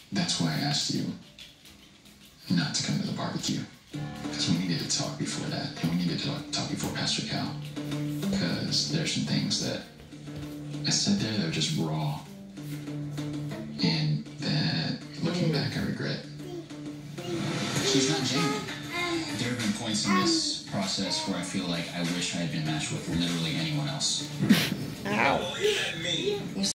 That's why I asked you not to come to the barbecue. Because we needed to talk before that. And we needed to talk before Pastor Cal. Because there's some things that I said there that were just raw. And that, looking back, I regret. She's not Jamie. There have been points in this process where I feel like I wish I had been matched with literally anyone else. Ow.